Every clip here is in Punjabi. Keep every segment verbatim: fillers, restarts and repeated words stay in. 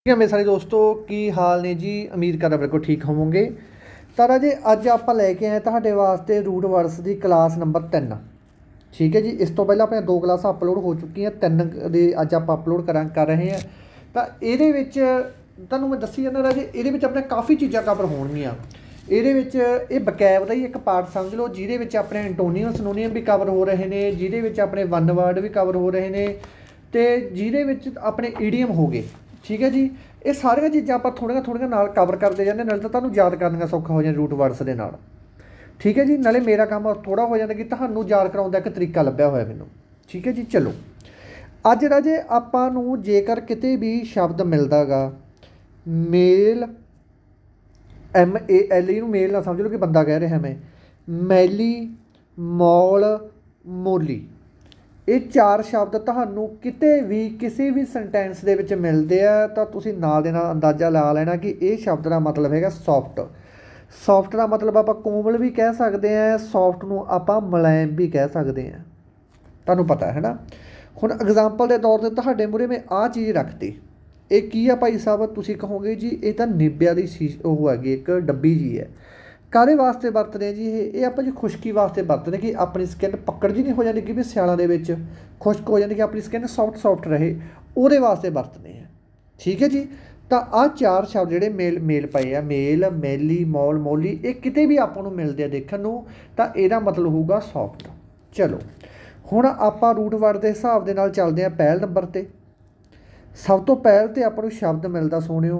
मेरे सारे दोस्तों की हाल ने जी उम्मीद करदा बिल्कुल ठीक होवोगे। तो राजे अज आप लैके आए तुहाडे वास्ते रूट वर्ड्स की क्लास नंबर तीन। ठीक है जी। इस तो पहले अपने दो क्लासा अपलोड हो चुकी तीन दे अज आप अपलोड करा कर रहे हैं। तो ये तुहानूं मैं दसी जाना राजे ये अपने काफ़ी चीज़ां कवर होणगियां। ये बकैब का ही एक पार्ट समझ लो जिहदे अपने एंटोनियम सनोनियम भी कवर हो रहे हैं, जिहदे अपने वन वर्ड भी कवर हो रहे हैं, तो जिहदे अपने ईडीएम हो गए। ठीक है जी। ये सारिया चीज़ां आप थोड़िया थोड़िया नाल कवर करते जाने नाले तो तुहानूं याद करना सौखा हो जाए रूट वर्ड्स दे नाल। ठीक है जी। नाले मेरा काम थोड़ा हो जाता कि तुहानूं याद कराउण दा एक तरीका लभ्या होया मैनूं। ठीक है जी। चलो अज राजे आपां नूं जेकर किते भी शब्द मिलदा गा mail M A L E mail ना समझ लो कि बंदा कह रहा मैं, मैली, मॉल, मोली, ये चार शब्द तुहानूं किते भी किसी भी सेंटेंस दे विच मिलदे आ तां तुसीं नाल दे नाल अंदाज़ा ला लेना कि ये शब्द का मतलब हैगा सॉफ्ट। सॉफ्ट का मतलब आपां कोमल भी कह सकते हैं, सॉफ्ट नूं आपां मुलायम भी कह सकते हैं। तुहानूं पता है ना। हुण एग्जाम्पल के तौर पर तुहाडे मूहरे मैं आ चीज़ रखती, ये की है भाई साहब, तुसीं कहोगे जी ये तो निब्बिया की शीश वो हैगी एक डब्बी जी है। काहदे वास्ते वरतने जी ये आप जी खुश्की वास्ते वरतने कि अपनी स्किन पकड़ जी नहीं हो जाती कि भी सियालों दे विच खुश्क हो जाती कि अपनी स्किन सॉफ्ट सॉफ्ट रहे, उहदे वास्ते वरतने हैं। ठीक है जी। तो आ चार शब्द जिहड़े मेल मेल पे आ मेल, मैली, मॉल, मोली, ये किते भी आपां नूं मिलदे आ देखण नूं तां इहदा मतलब होऊगा सॉफ्ट। चलो हुण आपां रूट वर्ड के हिसाब दे नाल चलदे आ पहल नंबर ते। सब तो पहल तो आपां नूं शब्द मिलदा सोहणिओ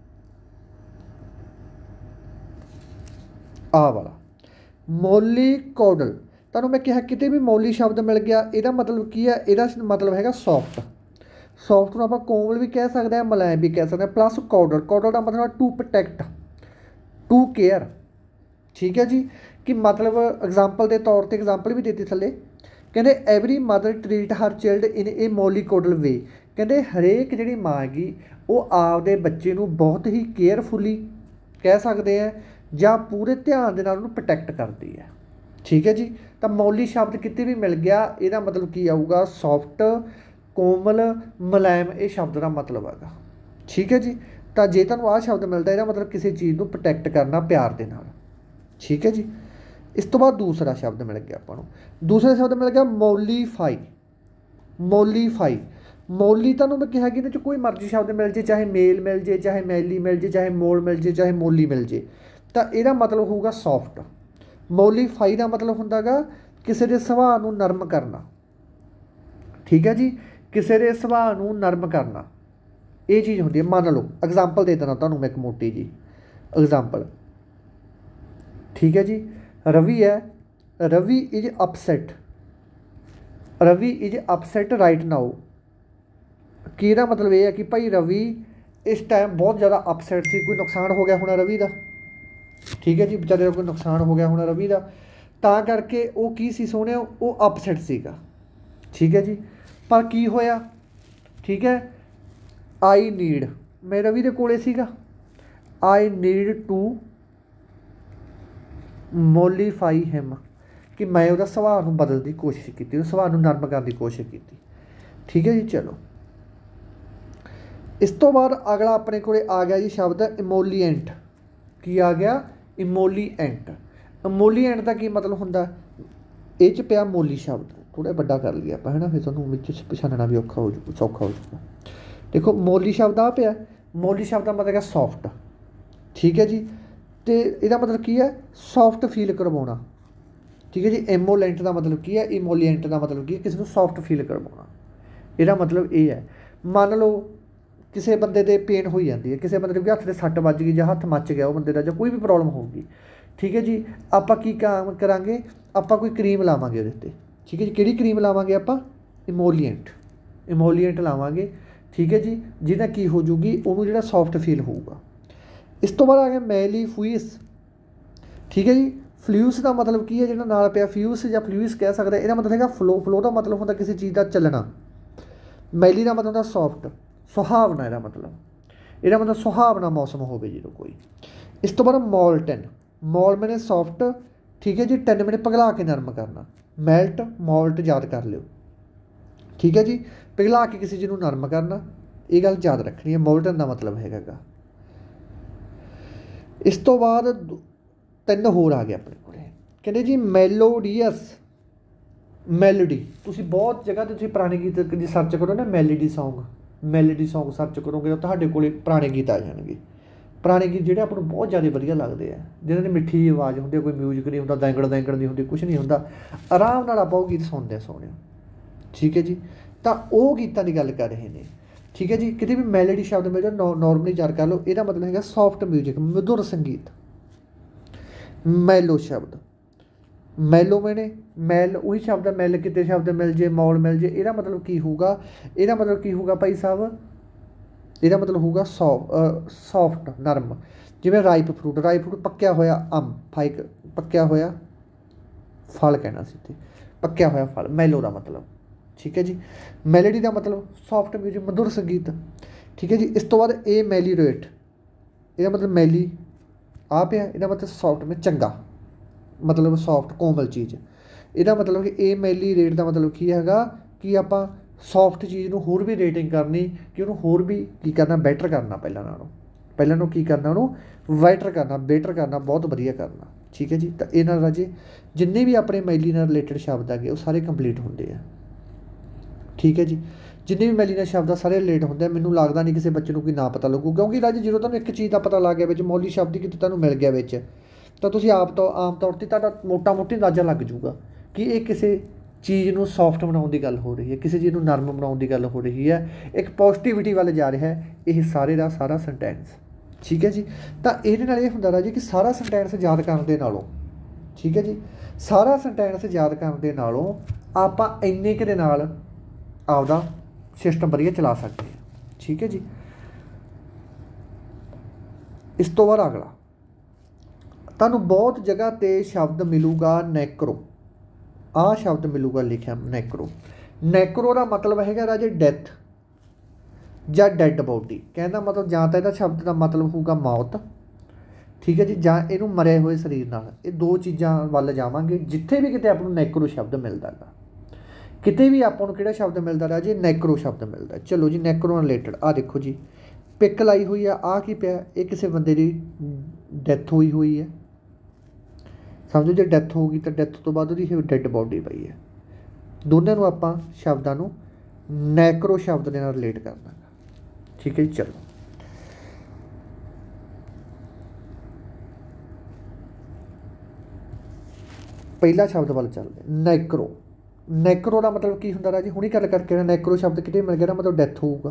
आ वाला मोली कौडल। तुहानूं मैं कहा किते भी मोली शब्द मिल गया इहदा मतलब की है, इहदा मतलब हैगा सॉफ्ट। सॉफ्ट नूं आपां कोमल भी कह सकते हैं, मुलायम भी कह सकते हैं, प्लस कौडल। कौडल का मतलब टू प्रोटैक्ट, टू केयर। ठीक है जी। कि मतलब एग्जाम्पल के तौर पर एग्जाम्पल भी देती थले, कहते every mother treat her child in a mollycoddle way. कहते हरेक जी माँ हैगी वो आपदे बच्चे नूं बहुत ही केयरफुली कह सकते हैं ਜਾਂ पूरे ध्यान के नाल उहनूं प्रोटैक्ट करती है। ठीक है जी। तो मौली शब्द किते भी मिल गया ਇਹਦਾ मतलब की आऊगा सॉफ्ट, कोमल, मुलायम, ये शब्द का मतलब है। ठीक है जी। तो जे तुहानूं आ शब्द मिलता है मतलब किसी चीज़ को प्रोटैक्ट करना प्यार के नाल। ठीक है जी। इस तो बाद दूसरा शब्द मिल गया आपां नूं, दूसरा शब्द मिल गया मोलीफाई। मोलीफाई मोली तुहानूं मैं कहा कि इहदे कोई मर्जी शब्द मिल जाए, चाहे मेल मिल जाए, चाहे मैली मिल जाए, चाहे मोल मिल जाए, चाहे मोली मिल जाए, तो यदा मतलब होगा सॉफ्ट। मोलीफाई का मतलब होंदा गा किसी के सुभाਅ नूं नरम करना। ठीक है जी। किसी के सुभाਅ नूं नरम करना ये चीज़ होंदी है। मान लो एग्जाम्पल दे देना तुहानूं मैं एक मोटी जी एग्जाम्पल। ठीक है जी। रवि है, Ravi is upset, Ravi is upset right now. कि ਇਹਦਾ मतलब ये है कि भाई रवि इस टाइम बहुत ज़्यादा अपसैट सी, कोई नुकसान हो गया होना रवि का। ठीक है जी। बेचारे कोई नुकसान हो गया होना रवि का, तां करके वो की सी सोहणे वो अपसैट सीगा। ठीक है जी। पर की होया, ठीक है, आई नीड, मैं रवि के कोले सीगा, I need to mollify him, कि मैं उसदा सुभाਅ नूं बदलण की कोशिश की, सुभाਅ नूं नरम करने की कोशिश की। ठीक है जी। चलो इस तो बाद अगला अपने को आ गया जी शब्द इमोलीएंट। की आ गया इमोलीएंट। इमोलीएंट का की मतलब होंदा, ये च पिया मोली शब्द, थोड़ा बड़ा कर लिया आप है ना, फिर तुहानूं विच पछाणना भी औखा हो जू सौखा हो जाऊगा। देखो मोली शब्द आ पिया, मोली शब्द का मतलब है सॉफ्ट। ठीक है जी। तो यदा मतलब की है सॉफ्ट फील करवाना। ठीक है जी। एमोलेंट का मतलब की है, इमोलीएंट का मतलब की है किसी को सॉफ्ट फील करवाना। यदा मतलब ये है, मान लो किसी बंदे दे पेन हो जाती है, किसी बंदे के हत्थ से सੱਟ ਵੱਜ गई ਜਾਂ हत्थ मच गया वो बंदे का, जो कोई भी प्रॉब्लम होगी। ठीक है जी। आपां की काम करांगे, आपां कोई क्रीम लावांगे उहदे ते। ठीक है जी। किहड़ी क्रीम लावांगे आपां, इमोलीएंट, इमोलीएंट लावांगे। ठीक है जी। जिहदा की हो जूगी उहनूं जिहड़ा सॉफ्ट फील होऊगा। इस तो बाद आ गया मैलीफ्यूस। ठीक है जी। फ्लूस का मतलब की है, जिहड़ा नाल पिया फ्यूस या फ्लूस कह सकते, इहदा मतलब हैगा फ्लो। फ्लो का मतलब होंदा किसी चीज़ का चलना। मैली का मतलब होंदा सॉफ्ट, सुहावना। ਇਹਦਾ मतलब ਇਹਦਾ मतलब सुहावना मौसम हो जो कोई। इस तो बाद मॉल्टन, मॉल मैंने सॉफ्ट। ठीक है जी। टेन मैंने पिघला के नरम करना, मैल्ट, मॉल्ट याद कर लियो। ठीक है जी। पिघला के किसी चीज़ को नरम करना। ये गल याद रखनी है। मोल्टन का मतलब हैगा गा। इस तो बाद तीन होर आ गए अपने को, कहते जी मैलोडीअस, मैलोडी। तुसी बहुत जगह तुसी पुराने गीत जी सर्च करो ना, melody song, melody song search करोगे तो तुहाडे कोले पुराने गीत आ जाएंगे। पुराने गीत जिहड़े आपां नूं बहुत ज़्यादा वधिया लगदे आ, जिन्हां दी मिठी आवाज़ हुंदी, कोई म्यूजिक नहीं हुंदा, दैंगड़ दैंगड़ नहीं हुंदी, कुछ नहीं हुंदा, आराम नाल आपां ओह गीत सुणदे सोहणे। ठीक है जी, तो वह गीतों की गल कर रहे हैं। ठीक है जी, कितने भी मैलोडी शब्द मिल जाए नॉर्मली याद कर लो, यदा मतलब है सॉफ्ट म्यूजिक, मधुर संगीत। मैलो शब्द, मैलो मैंने मैल उही शब्द है, मैल कितने शब्द मिल जे, मौल मिल जे, यदा मतलब की होगा, यदा मतलब की होगा भाई साहब, यदा मतलब होगा सॉफ सॉफ्ट नरम। जिवें राइप फ्रूट, राइप फ्रूट पक्या होया अंब, फाइक पक्या होया फल कहना सी, पक्या होया फल, मैलो का मतलब। ठीक है जी, मैलोडी का मतलब सॉफ्ट म्यूजिक, मधुर संगीत। ठीक है जी, इस तो बाद ए मैलीरेट, यदा मतलब मैली आ पिया, यदा मतलब सॉफ्ट में चंगा, मतलब सॉफ्ट कोमल चीज़। यदा मतलब कि ए मैली रेट का मतलब की हैगा कि आपां सॉफ्ट चीज़ नूं होर भी रेटिंग करनी, कि उन्होंने होर भी की करना, बैटर करना, पहला नालों पहले नूं की करना, उन्होंने वाइटर करना, बेटर करना, बहुत वधिया करना। ठीक है जी, तो ये नाल राजे जिन्ने भी अपने मैली नाल रिलेटेड शब्द आ गए वो सारे कंप्लीट होंदे आ। ठीक है जी, जिन्ने भी मैली नाल शब्द आ सारे रिलेट होंदे। मैनूं लगदा नहीं किसी बच्चे नूं कोई ना पता लगू, क्योंकि राजे जो तुहानूं एक चीज़ का पता लग गया, मौली शब्द किते तुहानूं मिल गया विच, तो तुसीं आप तो आम तौर पर तुहाडा मोटा मोटी अंदाजा लग जूगा कि ये किसी चीज़ नूं सॉफ्ट बनाउण की गल हो रही है, किसी चीज़ नूं नरम बनाउण की गल हो रही है, एक पॉजिटिविटी वाल जा रहा है ये सारे का सारा सेंटेंस। ठीक है जी, तो ये नाल ये हुंदा राजे कि सारा सेंटेंस याद करन दे नालों, ठीक है जी, सारा सेंटेंस याद करन दे नालों आपां इन्ने क दे नाल आपदा सिस्टम वधिया चला सकते हैं। ठीक है जी, इस तो बाद अगला तुहानूं बहुत जगह ते शब्द मिलूगा नैक्रो, आ शब्द मिलूगा लिखिया नैक्रो। नैक्रो का मतलब है राजे डैथ या डैड बॉडी, कहना मतलब जां तां इहदा शब्द का मतलब होगा मौत। ठीक है जी, जां इहनूं मरे हुए शरीर नाल, ये दो चीज़ां वल जावांगे। जिथे भी किते आपां नूं नैक्रो शब्द मिलदा गा, किते भी आपां नूं किहड़ा शब्द मिलदा राजे, नैक्रो शब्द मिलदा। चलो जी, नैक्रो नाल रिलेटेड आ देखो जी, पिक लाई हुई है, आ की पिया, ये किसी बंदे की डैथ हुई हुई है, समझो जो डैथ होगी तो डैथ तो बाद उसकी डैड बॉडी पई है। दोनों नूं आपां शब्दां नूं नैक्रो शब्द दे नाल रिलेट करना। ठीक है, चलो पहला शब्द वाल चलते, नैक्रो। नैक्रो का मतलब की हुंदा राजी, हुणी गल करके नैक्रो शब्द किते मिल गया मतलब डैथ होऊगा।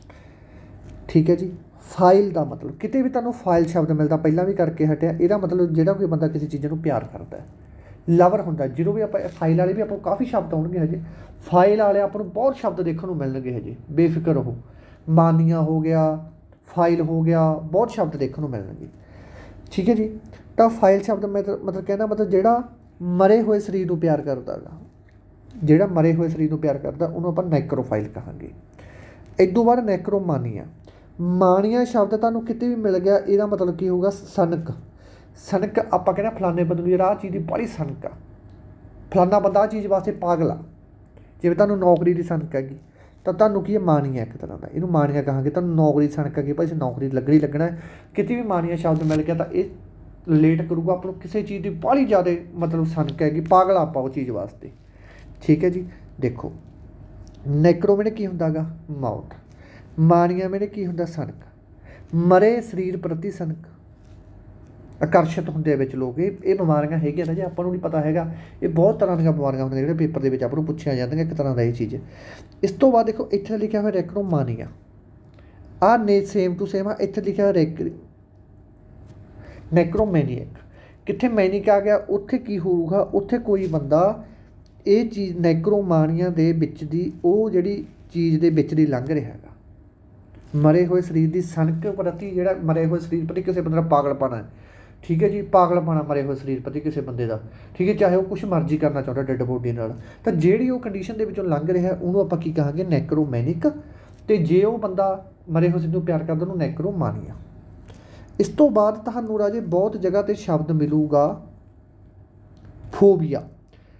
ठीक है जी, फाइल का मतलब किते भी तुहानूं फाइल शब्द मिलता, पहला भी करके हटिया, यदा मतलब जिहड़ा कोई बंदा किसी चीज़ नूं प्यार करता है, लवर हुंदा, जो भी आप फाइल वाले भी आपको काफ़ी शब्द आउणगे हजे, फाइल वाले आपको बहुत शब्द देखने को मिलणगे हजे, बेफिक्र हो, मानिया हो गया, फाइल हो गया, बहुत शब्द देखने को मिलणगे। ठीक है जी, तो फाइल शब्द मतलब मतलब कहना मतलब जिहड़ा मरे हुए शरीर को प्यार करता गा, जिहड़ा मरे हुए शरीर को प्यार करता उन्होंने आपां नैक्रोफाइल कहांगे। इदों बाद नैक्रोमानिया, मानिया शब्द तुहानूं किते भी मिल गया, इसदा मतलब की होगा सनक। सनक आपां कहना फलाने बंदे नूं आह चीज़ की बड़ी सनक आ, फलाना बंदा आह चीज़ वास्ते पागल आ। जिवें तुहानूं नौकरी की सनक हैगी तो तुहानूं की है मानिया, एक तरह का इहनूं मानिया कहांगे। तुहानूं नौकरी की सनक हैगी, भाई नौकरी लगनी लगना है, किते भी मानिया शब्द मिल गया तो ये रिलेट करूगा आप किसी चीज़ की बड़ी ज़्यादा मतलब सनक हैगी, पागल आपां उस चीज़ वास्ते। ठीक है जी, देखो नैक्रो मैंने की हुंदा गा मौत, मानिया मैंने की हुंदा सनक, मरे शरीर प्रति सनक, आकर्षित होंदे विच लोग। ये ये बीमारियां हैगियां ना जी, आपां नूं नहीं पता हैगा, ये बहुत तरह दी बीमारियां होंदियां जिहड़े पेपर दे विच आपां नूं पुछिया जांदियां, एक तरह दा ये चीज़। इस तो बाद देखो इत्थे लिखिया होया नैक्रोमानिया, आ ने सेम टू सेम आ, इत्थे लिखिया होया नैक्रोमैनियक। कित्थे मैनिक आ गया, उत्थे की होऊगा, उत्थे कोई बंदा ये चीज़ नैक्रोमानिया दे विच दी वो जिहड़ी चीज़ दे विच दी लंघ रहा हैगा, मरे हुए शरीर की सनक प्रति, जिहड़ा मरे हुए शरीर प्रति किसी बंदे दा पागलपन है। ठीक है जी, पागलपन मरे हुए शरीर प्रति किसी बंदे का। ठीक है, चाहे वो कुछ मर्जी करना चाहता डेड बॉडी नाल, तो जिहड़ी वो कंडीशन दे विचों लंघ रहा उन्होंने आपां की कहांगे नैक्रोमैनिक, ते जे वो बंदा मरे हुए शरीर नूं प्यार करदा उन्होंने नैक्रोमानिया। इस तो बाद तुहानूं राजे बहुत जगह ते शब्द मिलूगा फोबिया।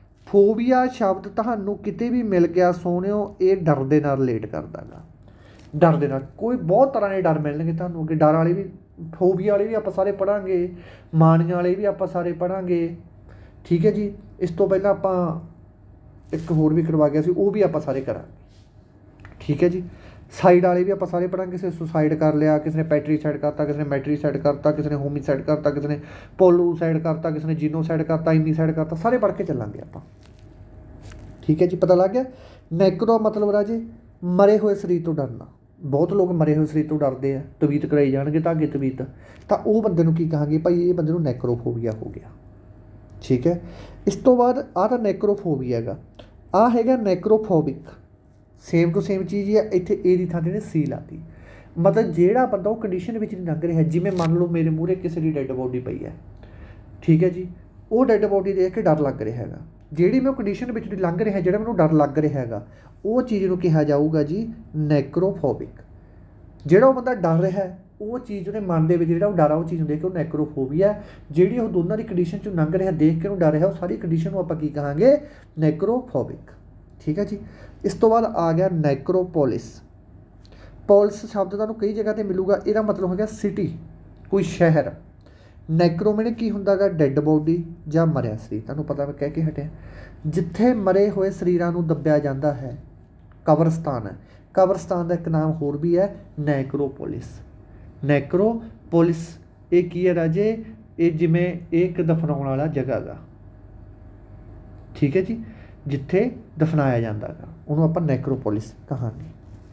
फोबिया शब्द तुहानूं किते भी मिल गया सोहणिओ, ये डर दे नाल रिलेट करदा गा। ਡਰ ਦੇ ਨਾਲ ਕੋਈ ਬਹੁਤ ਤਰ੍ਹਾਂ ਦੇ ਡਰ ਮਿਲਣਗੇ ਤੁਹਾਨੂੰ ਅੱਗੇ। ਡਰ ਵਾਲੇ ਵੀ, ਫੋਬੀਆ ਵਾਲੇ ਵੀ ਆਪਾਂ ਸਾਰੇ ਪੜ੍ਹਾਂਗੇ, ਮਾਨੀਆਂ ਵਾਲੇ ਵੀ ਆਪਾਂ ਸਾਰੇ ਪੜ੍ਹਾਂਗੇ। ਠੀਕ ਹੈ ਜੀ। ਇਸ ਤੋਂ ਪਹਿਲਾਂ ਆਪਾਂ ਇੱਕ ਹੋਰ ਵੀ ਕਰਵਾ ਗਿਆ ਸੀ, ਉਹ ਵੀ ਆਪਾਂ ਸਾਰੇ ਕਰਾਂਗੇ। ਠੀਕ ਹੈ ਜੀ। ਸਾਈਡ ਵਾਲੇ ਵੀ ਆਪਾਂ ਸਾਰੇ ਪੜ੍ਹਾਂਗੇ। ਕਿਸੇ ਨੇ ਸੁਸਾਈਡ ਕਰ ਲਿਆ, ਕਿਸੇ ਨੇ ਪੈਟਰੀਸਾਈਡ ਕਰਤਾ, ਕਿਸੇ ਨੇ ਮੈਟਰੀਸਾਈਡ ਕਰਤਾ, ਕਿਸੇ ਨੇ ਹੋਮੀਸਾਈਡ ਕਰਤਾ, ਕਿਸੇ ਨੇ ਪੋਲੂਸਾਈਡ ਕਰਤਾ, ਕਿਸੇ ਨੇ ਜੀਨੋਸਾਈਡ ਕਰਤਾ, ਇਨੀਸਾਈਡ ਕਰਤਾ, ਸਾਰੇ ਪੜ੍ਹ ਕੇ ਚੱਲਾਂਗੇ ਆਪਾਂ। ਠੀਕ ਹੈ ਜੀ। ਪਤਾ ਲੱਗ ਗਿਆ। ਨੈਕਰੋ ਮਤਲਬ ਰਾਜੇ ਮਰੇ ਹੋਏ ਸਰੀਰ ਤੋਂ ਡਰਨਾ। ਬਹੁਤ ਲੋਕ ਮਰੇ ਹੋਏ ਸਰੀਰ ਤੋਂ ਡਰਦੇ ਆ, ਤਵੀਤ ਕਰਾਈ ਜਾਣਗੇ ਧਾਗੇ ਤਵੀਤ, ਤਾਂ ਉਹ ਬੰਦੇ ਨੂੰ ਕੀ ਕਹਾਂਗੇ ਭਾਈ, ਇਹ ਬੰਦੇ ਨੂੰ ਨੈਕਰੋਫੋਬੀਆ ਹੋ ਗਿਆ। ਠੀਕ ਹੈ। ਇਸ ਤੋਂ ਬਾਅਦ ਆਹ ਤਾਂ ਨੈਕਰੋਫੋਬੀਆ ਹੈਗਾ। ਆਹ ਹੈਗਾ ਨੈਕਰੋਫੋਬਿਕ। ਸੇਮ ਟੂ ਸੇਮ ਚੀਜ਼ ਹੀ ਹੈ। ਇੱਥੇ ਏ ਦੀ ਥਾਂ 'ਤੇ ਨੇ ਸੀ ਲਾਤੀ। ਮਤਲਬ ਜਿਹੜਾ ਬੰਦਾ ਉਹ ਕੰਡੀਸ਼ਨ ਵਿੱਚ ਨਹੀਂ ਲੰਘ ਰਿਹਾ, ਜਿਵੇਂ ਮੰਨ ਲਓ ਮੇਰੇ ਮੂਹਰੇ ਕਿਸੇ ਦੀ ਡੈੱਡ ਬੋਡੀ ਪਈ ਹੈ। ਠੀਕ ਹੈ ਜੀ। ਉਹ ਡੈੱਡ ਬੋਡੀ ਦੇਖ ਕੇ ਡਰ ਲੱਗ ਰਿਹਾ ਹੈਗਾ। ਜਿਹੜੀ ਮੈਂ ਉਹ ਕੰਡੀਸ਼ਨ ਵਿੱਚ ਦੀ ਲੰਘ ਰਿਹਾ, ਜਿਹੜਾ ਮੈਨੂੰ ਡਰ ਲੱਗ ਰਿਹਾ ਹੈਗਾ, ਉਹ ਚੀਜ਼ ਨੂੰ ਕਿਹਾ ਜਾਊਗਾ ਜੀ ਨੈਕਰੋਫੋਬਿਕ। ਜਿਹੜਾ ਉਹ ਬੰਦਾ ਡਰ ਰਿਹਾ, ਉਹ ਚੀਜ਼ ਉਹਦੇ ਮਨ ਦੇ ਵਿੱਚ ਜਿਹੜਾ ਉਹ ਡਰ ਆ, ਉਹ ਚੀਜ਼ ਨੂੰ ਦੇਖ ਕੇ ਉਹ ਨੈਕਰੋਫੋਬੀਆ। ਜਿਹੜੀ ਉਹ ਦੋਨਾਂ ਦੀ ਕੰਡੀਸ਼ਨ 'ਚੋਂ ਲੰਘ ਰਿਹਾ, ਦੇਖ ਕੇ ਉਹਨੂੰ ਡਰ ਰਿਹਾ, ਉਹ ਸਾਰੀ ਕੰਡੀਸ਼ਨ ਨੂੰ ਆਪਾਂ ਕੀ ਕਹਾਂਗੇ, ਨੈਕਰੋਫੋਬਿਕ। ਠੀਕ ਹੈ ਜੀ। ਇਸ ਤੋਂ ਬਾਅਦ ਆ ਗਿਆ ਨੈਕਰੋਪੋਲਿਸ। ਪੋਲਿਸ ਸ਼ਬਦ ਤੁਹਾਨੂੰ ਕਈ ਜਗ੍ਹਾ 'ਤੇ ਮਿਲੂਗਾ। ਇਹਦਾ ਮਤਲਬ ਹੋ ਗਿਆ ਸਿਟੀ, ਕੋਈ ਸ਼ਹਿਰ। ਨੈਕਰੋ ਮੈਨੇ ਕੀ ਹੁੰਦਾ ਗਾ, ਡੈੱਡ ਬੋਡੀ ਜਾਂ ਮਰਿਆ ਸਰੀਰ। ਤੁਹਾਨੂੰ ਪਤਾ ਮੈਂ ਕਹਿ ਕੇ ਹਟਿਆ, ਜਿੱਥੇ ਮਰੇ ਹੋਏ ਸਰੀਰਾਂ ਨੂੰ ਦੱਬਿਆ ਜਾਂਦਾ ਹੈ, ਕਬਰਸਤਾਨ ਹੈ। ਕਬਰਸਤਾਨ ਦਾ ਇੱਕ ਨਾਮ ਹੋਰ ਵੀ ਹੈ ਨੈਕਰੋਪੋਲਿਸ। ਨੈਕਰੋਪੋਲਿਸ ਇਹ ਕੀ ਹੈ ਰਾਜੇ, ਇਹ ਜਿਵੇਂ ਇਹ ਇੱਕ ਦਫਨਾਉਣ ਵਾਲਾ ਜਗ੍ਹਾ ਗਾ। ਠੀਕ ਹੈ ਜੀ। ਜਿੱਥੇ ਦਫਨਾਇਆ ਜਾਂਦਾ ਗਾ, ਉਹਨੂੰ ਆਪਾਂ ਨੈਕਰੋਪੋਲਿਸ ਕਹਾਂਗੇ।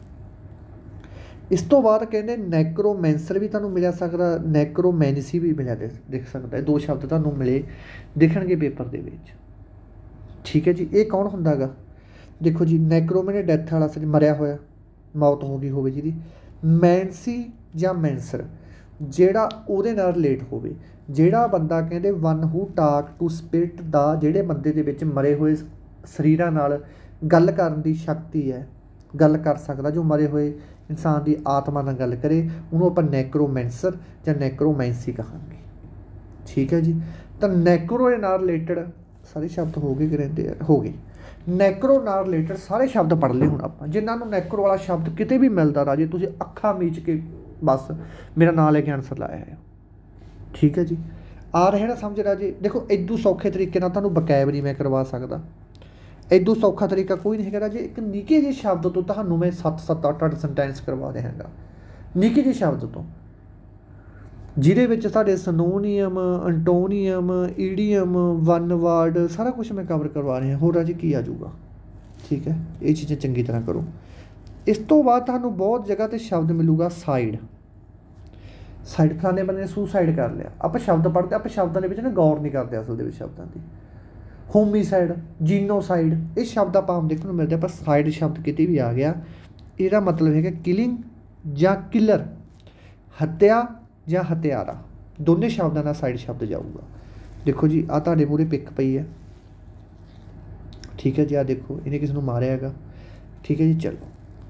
ਇਸ ਤੋਂ ਬਾਅਦ ਕਹਿੰਦੇ ਨੈਕਰੋਮੈਂਸਰ ਵੀ ਤੁਹਾਨੂੰ ਮਿਲਿਆ ਸਕਦਾ, ਨੈਕਰੋਮੈਂਸੀ ਵੀ ਮਿਲਿਆ ਦਿਖ ਸਕਦਾ। ਇਹ ਦੋ ਸ਼ਬਦ ਤੁਹਾਨੂੰ ਮਿਲੇ ਦਿਖਣਗੇ ਪੇਪਰ ਦੇ ਵਿੱਚ। ਠੀਕ ਹੈ ਜੀ। ਇਹ ਕੌਣ ਹੁੰਦਾ ਗਾ, ਦੇਖੋ ਜੀ, ਨੈਕਰੋ ਮੈਨੇ ਡੈਥ ਵਾਲਾ ਸੀ, ਮਰਿਆ ਹੋਇਆ, ਮੌਤ ਹੋ ਗਈ ਹੋਵੇ ਜਿਹਦੀ। ਮੈਂਸੀ ਜਾਂ ਮੈਂਸਰ ਜਿਹੜਾ ਉਹਦੇ ਨਾਲ ਰਿਲੇਟ ਹੋਵੇ। ਜਿਹੜਾ ਬੰਦਾ ਕਹਿੰਦੇ one who talk to spirit ਦਾ, ਜਿਹੜੇ ਬੰਦੇ ਦੇ ਵਿੱਚ ਮਰੇ ਹੋਏ ਸਰੀਰਾਂ ਨਾਲ ਗੱਲ ਕਰਨ ਦੀ ਸ਼ਕਤੀ ਹੈ, ਗੱਲ ਕਰ ਸਕਦਾ, ਜੋ ਮਰੇ ਹੋਏ ਇਨਸਾਨ ਦੀ ਆਤਮਾ ਨਾਲ ਗੱਲ ਕਰੇ, ਉਹਨੂੰ ਆਪਾਂ ਨੈਕਰੋਮੈਂਸਰ ਜਾਂ ਨੈਕਰੋਮੈਂਸੀ ਕਹਾਂਗੇ। ਠੀਕ ਹੈ ਜੀ। ਤਾਂ ਨੈਕਰੋ ਦੇ ਨਾਲ ਰਿਲੇਟਡ ਸਾਰੇ ਸ਼ਬਦ ਹੋ ਗਏ, ਰਹਿੰਦੇ ਆ ਹੋ ਗਏ। ਨੈਕਰੋ ਨਾਲ ਰਿਲੇਟਡ ਸਾਰੇ ਸ਼ਬਦ ਪੜ੍ਹ ਲਏ ਹੁਣ ਆਪਾਂ। ਜਿਨ੍ਹਾਂ ਨੂੰ ਨੈਕਰੋ ਵਾਲਾ ਸ਼ਬਦ ਕਿਤੇ ਵੀ ਮਿਲਦਾ ਰਾਜੇ, ਤੁਸੀਂ ਅੱਖਾਂ ਮੀਚ ਕੇ ਬਸ ਮੇਰਾ ਨਾਂ ਲੈ ਕੇ ਆਨਸਰ ਲਾਇਆ ਹੈ। ਠੀਕ ਹੈ ਜੀ। ਆ ਰਿਹਾ ਨਾ ਸਮਝ ਰਾਜੇ। ਦੇਖੋ ਇਦੋਂ ਸੌਖੇ ਤਰੀਕੇ ਨਾਲ ਤੁਹਾਨੂੰ ਬਕੈਬ ਨਹੀਂ ਮੈਂ ਕਰਵਾ ਸਕਦਾ। ਇਦੋਂ ਸੌਖਾ ਤਰੀਕਾ ਕੋਈ ਨਹੀਂ ਹੈਗਾ ਰਾਜੇ। ਇੱਕ ਨਿੱਕੇ ਜਿਹੇ ਸ਼ਬਦ ਤੋਂ ਤੁਹਾਨੂੰ ਮੈਂ ਸੱਤ ਸੱਤ ਅੱਠ ਅੱਠ ਸੈਂਟੈਂਸ ਕਰਵਾ ਦਿਆਂਗਾ, ਨਿੱਕੇ ਜਿਹੇ ਸ਼ਬਦ ਤੋਂ, ਜਿਹਦੇ ਵਿੱਚ ਸਾਡੇ synonym, antonym, idiom, one word ਸਾਰਾ ਕੁਛ ਮੈਂ ਕਵਰ ਕਰਵਾ ਰਿਹਾ। ਹੋਰ ਰਾਜੇ ਕੀ ਆ ਜਾਊਗਾ। ਠੀਕ ਹੈ। ਇਹ ਚੀਜ਼ਾਂ ਚੰਗੀ ਤਰ੍ਹਾਂ ਕਰੋ। ਇਸ ਤੋਂ ਬਾਅਦ ਤੁਹਾਨੂੰ ਬਹੁਤ ਜਗ੍ਹਾ 'ਤੇ ਸ਼ਬਦ ਮਿਲੂਗਾ ਸਾਈਡ। ਸਾਈਡ ਫਲਾਣੇ ਬੰਦੇ ਨੇ ਸੁਸਾਈਡ ਕਰ ਲਿਆ। ਆਪਾਂ ਸ਼ਬਦ ਪੜ੍ਹਦੇ, ਆਪਾਂ ਸ਼ਬਦਾਂ ਦੇ ਵਿੱਚ ਨਾ ਗੌਰ ਨਹੀਂ ਕਰਦੇ ਅਸਲ ਦੇ ਵਿੱਚ ਸ਼ਬਦਾਂ ਦੀ। ਹੋਮੀਸਾਈਡ, ਜੀਨੋਸਾਈਡ, ਇਹ ਸ਼ਬਦ ਆਪਾਂ ਆਮ ਦੇਖਣ ਨੂੰ ਮਿਲਦੇ। ਪਰ ਸਾਈਡ ਸ਼ਬਦ ਕਿਤੇ ਵੀ ਆ ਗਿਆ, ਇਹਦਾ ਮਤਲਬ ਹੈਗਾ ਕਿਲਿੰਗ ਜਾਂ ਕਿਲਰ, ਹੱਤਿਆ ਜਾਂ ਹਥਿਆਰਾ। ਦੋਨੇ ਸ਼ਬਦਾਂ ਨਾਲ ਸਾਈਡ ਸ਼ਬਦ ਜਾਊਗਾ। ਦੇਖੋ ਜੀ, ਆਹ ਤੁਹਾਡੇ ਮੂਹਰੇ ਪਿੱਕ ਪਈ ਹੈ। ਠੀਕ ਹੈ ਜੀ। ਆਹ ਦੇਖੋ, ਇਹਨੇ ਕਿਸੇ ਨੂੰ ਮਾਰਿਆ ਹੈਗਾ। ਠੀਕ ਹੈ ਜੀ। ਚਲੋ,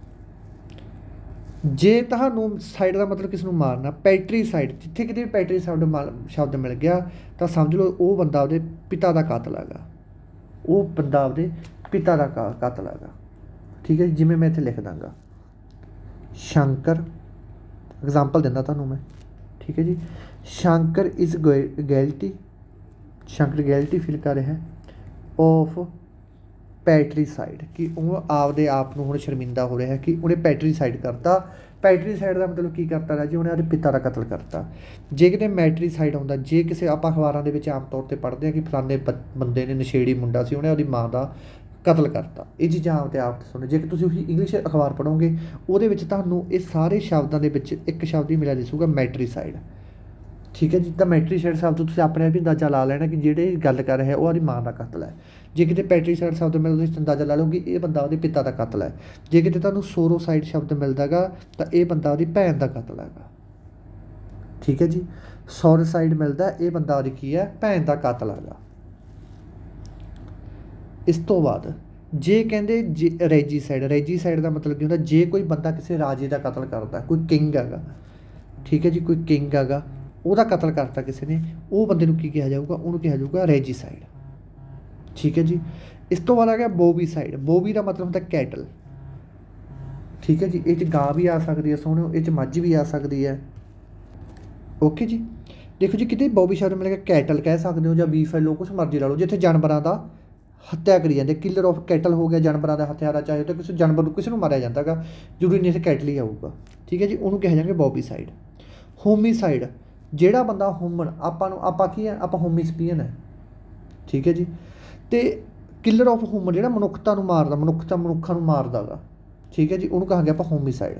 ਜੇ ਤੁਹਾਨੂੰ ਸਾਈਡ ਦਾ ਮਤਲਬ ਕਿਸ ਨੂੰ ਮਾਰਨਾ, ਪੈਟਰੀਸਾਈਡ, ਜਿੱਥੇ ਕਿਤੇ ਵੀ ਪੈਟਰੀਸਾਈਡ ਸ਼ਬਦ ਮਿਲ ਗਿਆ ਤਾਂ ਸਮਝ ਲਓ ਉਹ ਬੰਦਾ ਉਹਦੇ ਪਿਤਾ ਦਾ ਕਾਤਲ ਹੈਗਾ। ਉਹ ਬੰਦਾ ਆਪਦੇ ਪਿਤਾ ਦਾ ਕਾ ਕਾਤਲ ਹੈਗਾ। ਠੀਕ ਹੈ ਜੀ। ਜਿਵੇਂ ਮੈਂ ਇੱਥੇ ਲਿਖ ਦਾਂਗਾ ਸ਼ੰਕਰ, ਐਗਜ਼ਾਮਪਲ ਦਿੰਦਾ ਤੁਹਾਨੂੰ ਮੈਂ। ਠੀਕ ਹੈ ਜੀ। Shankar is guilty, Shankar guilty feel ਕਰ ਰਿਹਾ ਆਫ ਪੈਟਰੀਸਾਈਡ, ਕਿ ਉਹ ਆਪਦੇ ਆਪ ਨੂੰ ਹੁਣ ਸ਼ਰਮਿੰਦਾ ਹੋ ਰਿਹਾ ਕਿ ਉਹਨੇ ਪੈਟਰੀਸਾਈਡ ਕਰਤਾ। ਪੈਟਰੀਸਾਈਡ ਦਾ ਮਤਲਬ ਕੀ ਕਰਤਾ ਰਾਜੇ, ਉਹਨੇ ਉਹਦੇ ਪਿਤਾ ਦਾ ਕਤਲ ਕਰਤਾ। ਜੇ ਕਿਤੇ ਮੈਟਰੀਸਾਈਡ ਆਉਂਦਾ, ਜੇ ਕਿਸੇ ਆਪਾਂ ਅਖਬਾਰਾਂ ਦੇ ਵਿੱਚ ਆਮ ਤੌਰ 'ਤੇ ਪੜ੍ਹਦੇ ਹਾਂ ਕਿ ਫਲਾਣੇ ਬੰਦੇ ਨੇ, ਨਸ਼ੇੜੀ ਮੁੰਡਾ ਸੀ, ਉਹਨੇ ਉਹਦੀ ਮਾਂ ਦਾ ਕਤਲ ਕਰਤਾ। ਇਹ ਚੀਜ਼ਾਂ ਆਮ 'ਤੇ ਆਪ ਸੁਣੋ। ਜੇ ਤੁਸੀਂ ਉਹੀ ਇੰਗਲਿਸ਼ ਅਖਬਾਰ ਪੜ੍ਹੋਗੇ, ਉਹਦੇ ਵਿੱਚ ਤੁਹਾਨੂੰ ਇਹ ਸਾਰੇ ਸ਼ਬਦਾਂ ਦੇ ਵਿੱਚ ਇੱਕ ਸ਼ਬਦ ਹੀ ਮਿਲਿਆ ਦਿਸੂਗਾ, ਮੈਟਰੀਸਾਈਡ। ਠੀਕ ਹੈ ਜੀ। ਤਾਂ ਮੈਟਰੀਸਾਈਡ ਸ਼ਬਦ ਤੁਸੀਂ ਆਪਣੇ ਆਪ ਹੀ ਅੰਦਾਜ਼ਾ ਲਾ ਲੈਣਾ ਕਿ ਜਿਹੜੇ ਗੱਲ ਕਰ ਰਿਹਾ ਉਹ ਉਹਦੀ ਮਾਂ ਦਾ ਕਤਲ ਹੈ। ਜੇ ਕਿਤੇ ਪੈਟਰੀਸਾਈਡ ਸ਼ਬਦ ਮਿਲਦਾ, ਤੁਸੀਂ ਅੰਦਾਜ਼ਾ ਲਾ ਲਓ ਕਿ ਇਹ ਬੰਦਾ ਉਹਦੇ ਪਿਤਾ ਦਾ ਕਤਲ ਹੈ। ਜੇ ਕਿਤੇ ਤੁਹਾਨੂੰ ਸੋਰੋਸਾਈਡ ਸ਼ਬਦ ਮਿਲਦਾ ਗਾ ਤਾਂ ਇਹ ਬੰਦਾ ਉਹਦੀ ਭੈਣ ਦਾ ਕਤਲ ਹੈਗਾ। ਠੀਕ ਹੈ ਜੀ। ਸੋਰੋਸਾਈਡ ਮਿਲਦਾ, ਇਹ ਬੰਦਾ ਉਹਦੀ ਕੀ ਹੈ, ਭੈਣ ਦਾ ਕਤਲ ਹੈਗਾ। ਇਸ ਤੋਂ ਬਾਅਦ ਜੇ ਕਹਿੰਦੇ ਜੇ ਰੈਜੀਸਾਈਡ, ਰੈਜੀਸਾਈਡ ਦਾ ਮਤਲਬ ਕੀ ਹੁੰਦਾ, ਜੇ ਕੋਈ ਬੰਦਾ ਕਿਸੇ ਰਾਜੇ ਦਾ ਕਤਲ ਕਰਦਾ, ਕੋਈ ਕਿੰਗ ਹੈਗਾ। ਠੀਕ ਹੈ ਜੀ। ਕੋਈ ਕਿੰਗ ਹੈਗਾ, ਉਹਦਾ ਕਤਲ ਕਰਤਾ ਕਿਸੇ ਨੇ, ਉਹ ਬੰਦੇ ਨੂੰ ਕੀ ਕਿਹਾ ਜਾਊਗਾ, ਉਹਨੂੰ ਕਿਹਾ ਜਾਊਗਾ ਰੈਜੀਸਾਈਡ। ਠੀਕ ਹੈ ਜੀ। ਇਸ ਤੋਂ ਬਾਅਦ ਆ ਗਿਆ ਬੋਬੀਸਾਈਡ। ਬੋਬੀ ਦਾ ਮਤਲਬ ਹੁੰਦਾ ਕੈਟਲ। ठीक है जी। ये गां भी आ सकती है सोहणिओ, ये मझ भी आ सकती है। ओके जी। देखो जी कितने बॉबी शब्द मिल गया कैटल कह सकते हो, या बीफ लो, कुछ मर्जी ला लो, जिथे जानवरों का हत्या करी जाती। किलर ऑफ कैटल हो गया, जानवरों का हत्यारा, चाहे तो किसी जानवर को किसी को मारिया जाता है, जरूरी नहीं इतने कैटल ही आऊगा। ठीक है जी। उन्होंने कहे जाएंगे बॉबीसाइड। होमीसाइड ਜਿਹੜਾ ਬੰਦਾ ਹੁਮਨ ਆਪਾਂ ਨੂੰ ਆਪਾਂ ਕੀ ਹੈ ਆਪਾਂ ਹੋਮੀਸਪੀਅਨ ਹੈ। ਠੀਕ ਹੈ ਜੀ। ਤੇ ਕਿਲਰ ਆਫ ਹਿਊਮਨ ਜਿਹੜਾ ਮਨੁੱਖਤਾ ਨੂੰ ਮਾਰਦਾ, ਮਨੁੱਖਤਾ ਮਨੁੱਖਾਂ ਨੂੰ ਮਾਰਦਾ ਗਾ। ਠੀਕ ਹੈ ਜੀ। ਉਹਨੂੰ ਕਹਾਂਗੇ ਆਪਾਂ ਹੋਮੀਸਾਈਡ।